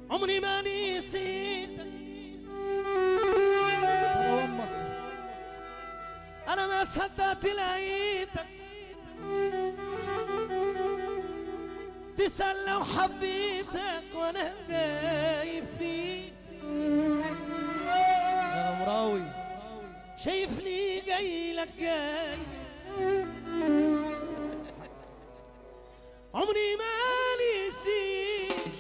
عمري ما نسيت انا ما صدقت لقيتك تسأل لو حبيتك وانا دايب فيك يا غمراوي شايفني جاي لك جاي عمري ما نسيت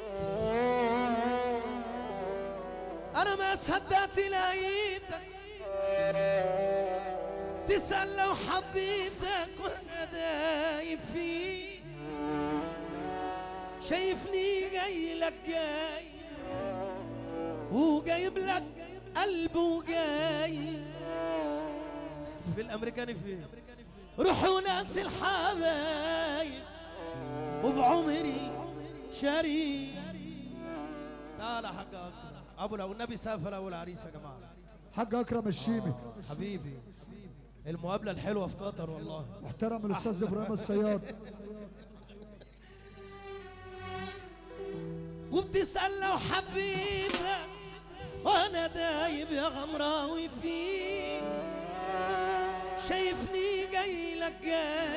انا ما صدقت لقيتك تسأل لو حبيتك وانا دايب فيك شايفني جاي لك جاي وجايب لك قلب وجاي في الامريكاني فين روحوا ناس الحبايب وبعمري شريك. تعال حق اكرم ابو لو النبي سافر ابو العريس يا جماعه. حق اكرم الشيمي حبيبي المقابله الحلوه في قطر والله. محترم الاستاذ ابراهيم الصياد. وبتسأل لو حبيتك وانا دايب يا غمراوي فيك شايفني جاي لك جاي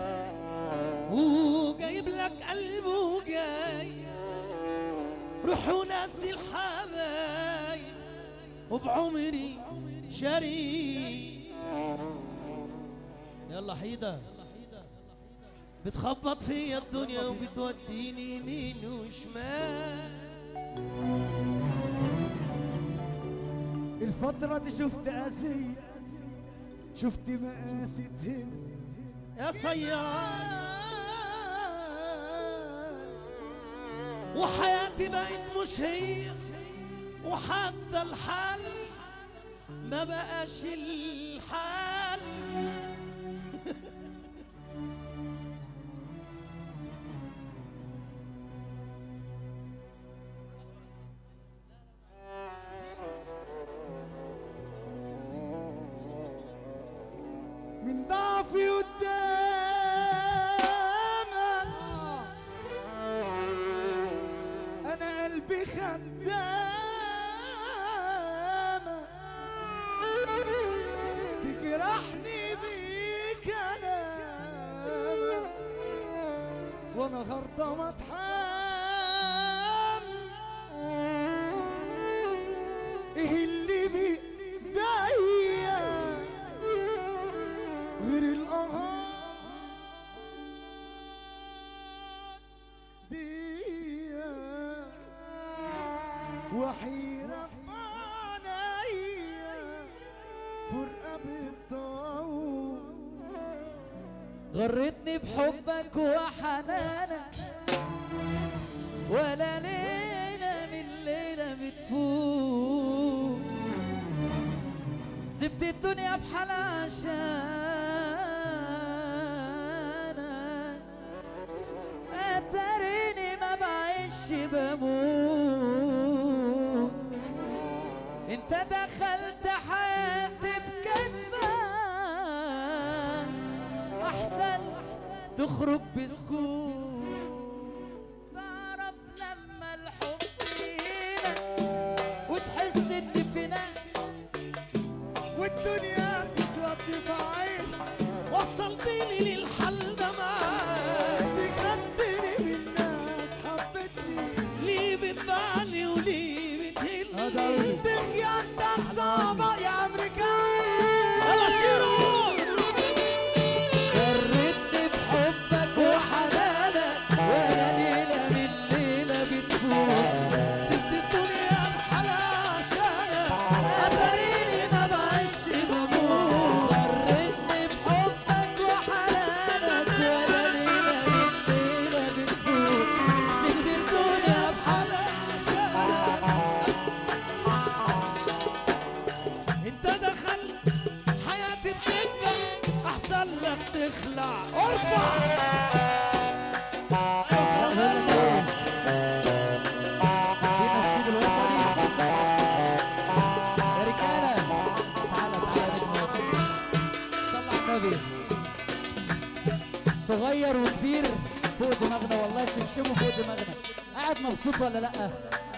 وجايب لك قلب وجاي روحوا ناس الحبايب وبعمري شريك. يلا حيدة بتخبط فيا الدنيا وبتوديني يمين وشمال. الفترة دي شفت أزية شفت مقاسي تهز يا صياد وحياتي بقت مش هي وحتى الحال ما بقاش الحال. من ضعفي قدامك انا قلبي خدامك تجرحني بكلامك وانا غرضة ما اتحام. ايه اللي بيضايق غير الأهات دي وحيرة فانية فرقة بالطول. غرتني بحبك وحنانك ولا ليلة من ليلة بتفوت سبت الدنيا بحالها عشانك اتريني ما بعيش بموت. انت دخلت حياتي بكلمة احسن تخرج بسكوت. تعرف لما الحب يهينك وتحس ان في ناس والدنيا تسود في عينك وصلتني للحل ده معاك تخدري بالناس حبتني ليه بتبعني وليه بتهلني بخيانتك صعبة يا امريكاني. يلا شيرو غرتني بحبك وحنانك ولا ليلة من ليلة بتفوت سبت الدنيا بحالها عشانك اتريني ما بعيش بموت. غرتني بحبك وحنانك ولا ليلة من ليلة بتفوت سبت الدنيا بحالها عشانك انت دخلت حياتي بتكبر احسن لك تخلع. ارفع دي نشيد الوطني يا رجالة. تعالى تعالى نجم صلى على النبي. صغير وكبير فوق دماغنا والله شمشمه فوق دماغنا. قاعد مبسوط ولا لأ؟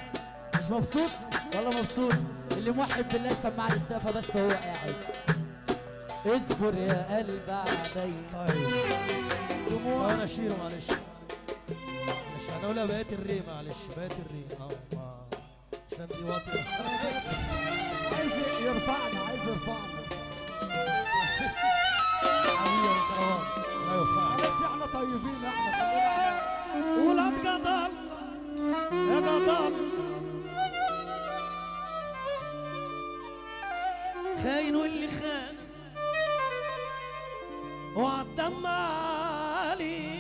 مش مبسوط والله مبسوط. اللي موحد بالله سمعني السقفه بس هو قاعد. اصبر يا قلب عليا. دموع انا شيرو معلش انا اقولها بقيت الري معلش بقيت الري عشان دي واطيه. عايز يرفعنا عايز يرفعنا. حبيبي يا كروان الله يوفقك. معلش احنا طيبين احنا ولاد قضل يا قضل خاين واللي خان وعالدم علي.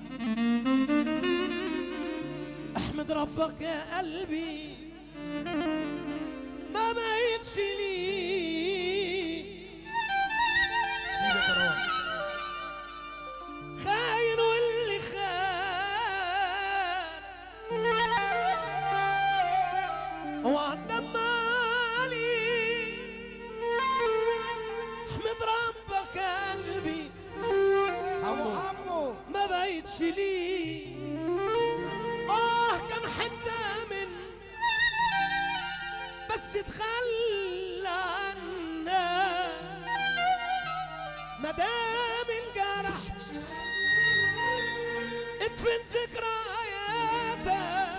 احمد ربك يا قلبي ما بقيتش لي. خاين واللي خان وعالدم علي. احمد ربك يا قلبي عمو ما بقيتش لي. كان حتة من بس تخلى عنا مدام انجرحت ادفن ذكرياتك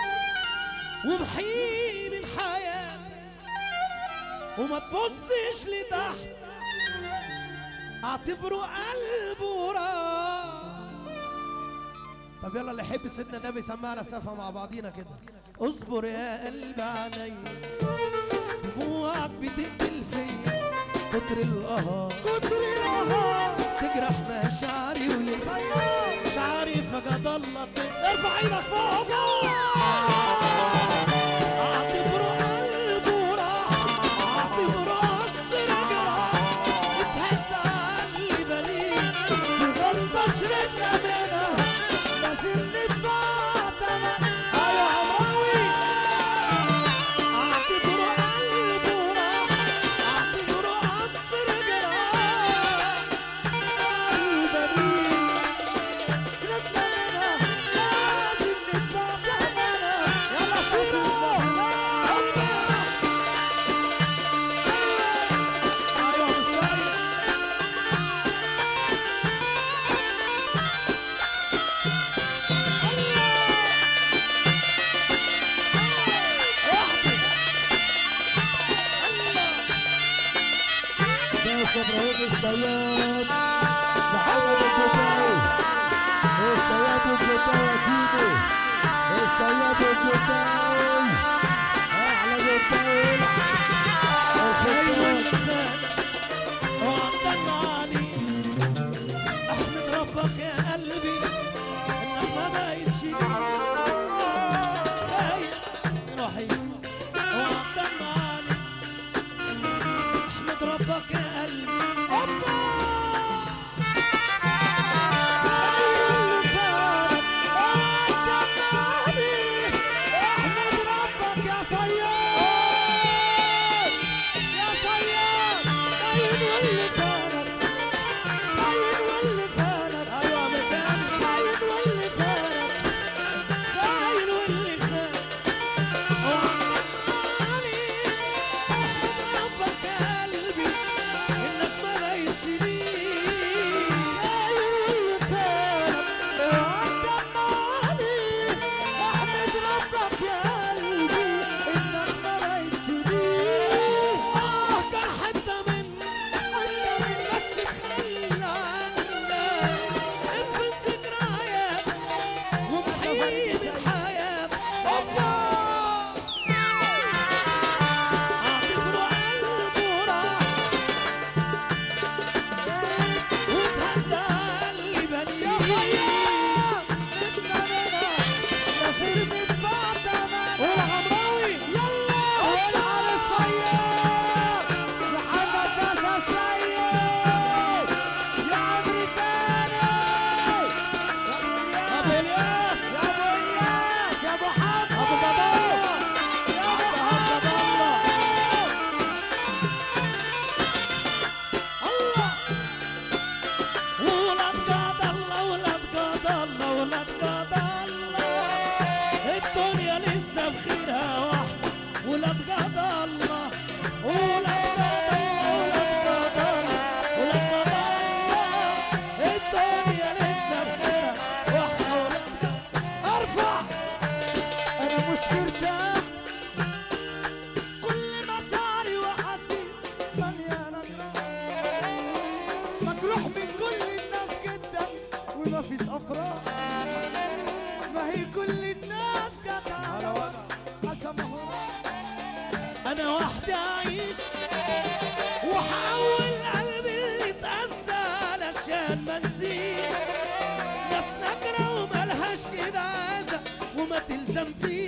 ومحيي من حياتك وما تبصش لتحت اعتبره قلبه راح. طب يلا اللي يحب سيدنا النبي سمعنا سقفه مع بعضينا كده. اصبر يا قلبي عليا دموعك بتقتل فيا كتر القهر تجرح مشاعري ولسه مش عارف فقد الله تنسى. ارفع ايدك فوق اعتبره قلبه راح اعتبره قصر جراح اتهدى قلبي بليل بغلطه شربنا منها لازم ندفع تمن. ايوه عمراوي اعتبره قلبه راح اعتبره قصر جراح قلبي بليل شربنا منها لازم ندفع تمنها. يلا شيرو ايوه بالسيد باشا ابراهيم الصياد محمد الجداوي الصياد الجداوي ديني الصياد الجداوي احلى جداوي وعطلعني احمد ربك يا قلبي انك ما بقيتش خايف وحيد. وعطلعني احمد ربك يا قلبي الدنيا لسه بخيرها واحدة ما هي كل الناس جت على وضع عشان هو انا وحدي اعيش وحول قلبي اللي اتأذى علشان ما نسيت ناس نكره وملهاش كده عزة وما تلزمنيش